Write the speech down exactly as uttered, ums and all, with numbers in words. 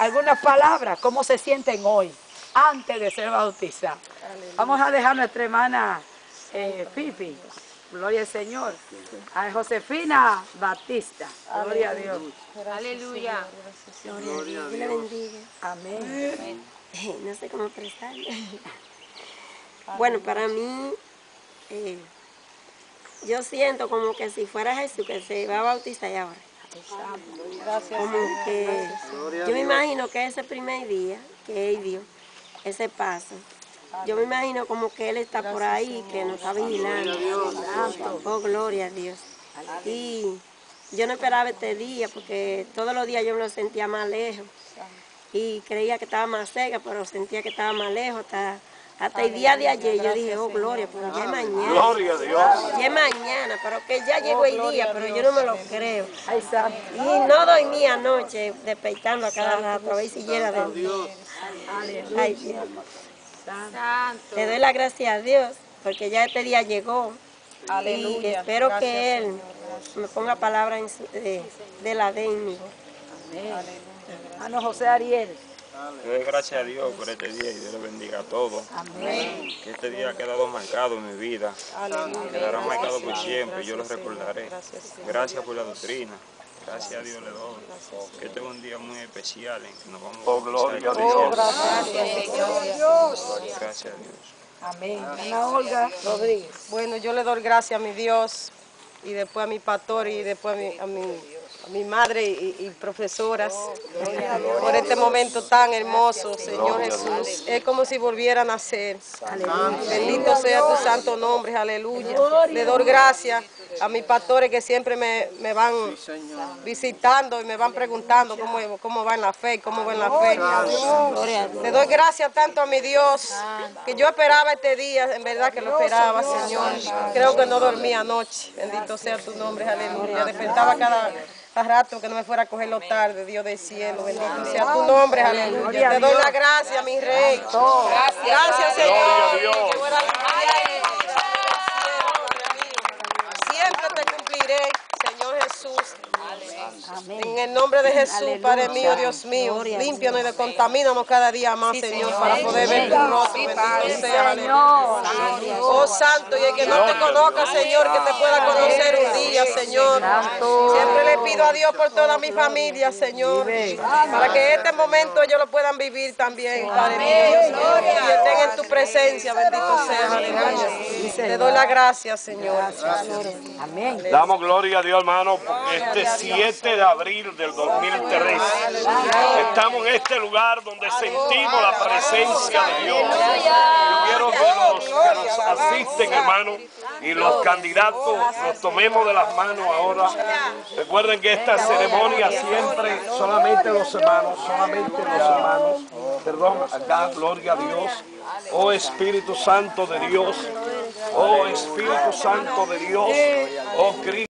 algunas palabras, cómo se sienten hoy, antes de ser bautizados. Vamos a dejar a nuestra hermana eh, Pipi, gloria al Señor, a Josefina Batista, gloria a Dios. Aleluya. Gloria a Dios. Dios le bendiga. Amén. No sé cómo expresarlo. Bueno, para mí, eh, yo siento como que si fuera Jesús que se iba a bautizar y ahora. Como que yo me imagino que ese primer día que él dio ese paso, yo me imagino como que él está por ahí, que nos está vigilando. Oh, gloria a Dios. Y yo no esperaba este día porque todos los días yo me lo sentía más lejos. Y creía que estaba más cerca, pero sentía que estaba más lejos. Hasta, hasta el día de ayer yo dije, oh, gloria, pero ya es mañana. Gloria a Dios. Ya es mañana, pero que ya llegó el día, pero yo no me lo creo. Y no dormí anoche despertando a cada rato, a ver si llega de Dios. Ay, Dios. Santo. Le doy la gracia a Dios, porque ya este día llegó. Y espero que Él me ponga palabras en su- de, de la de en mí. Hermano José Ariel. Le doy gracias a Dios por este día y Dios le bendiga a todos. Amén. Que este día ha quedado marcado en mi vida. Quedará marcado por siempre y yo lo recordaré. Gracias por la doctrina. Gracias a Dios le doy. Que este es un día muy especial en que nos vamos a gloria a Dios. Dios. Gracias a Dios. Amén. Ana Olga Rodríguez. Bueno, yo le doy gracias a mi Dios y después a mi pastor y después a mi, a mi, a mi madre y, y profesoras por este momento tan hermoso, Señor Jesús. Es como si volviera a nacer. Bendito sea tu santo nombre, aleluya. Le doy gracias a mis pastores que siempre me, me van visitando y me van preguntando cómo, cómo va en la fe, cómo va en la fe. Le doy gracias tanto a mi Dios que yo esperaba este día, en verdad que lo esperaba, Señor. Creo que no dormí anoche. Bendito sea tu nombre, aleluya. Despertaba cada, cada rato que no me fuera a cogerlo tarde, Dios del cielo. Bendito sea tu nombre, aleluya. Te doy la gracia, mi Rey. Gracias, Señor. Siempre te cumpliré, Señor Jesús. En el nombre de Jesús, Padre mío, Dios mío, límpianos y descontamínanos cada día más, Señor, para poder ver tu rostro. Bendito sea, aleluya. Oh, Santo, y el que no te conozca, Señor, que te pueda conocer un día, Señor. Siempre le pido a Dios por toda mi familia, Señor, para que este momento ellos lo puedan vivir también, Padre mío, y estén en tu presencia, bendito sea, aleluya. Te doy la gracia, Señor. Amén. Damos gloria a Dios, hermano, porque este siete de abril del dos mil tres estamos en este lugar donde sentimos la presencia de Dios. Yo quiero que los que nos asisten, hermano, y los candidatos nos tomemos de las manos ahora. Recuerden que esta ceremonia siempre, solamente los hermanos, solamente los hermanos, perdón, acá, gloria a Dios. Oh Espíritu Santo de Dios, oh Espíritu Santo de Dios, oh Cristo.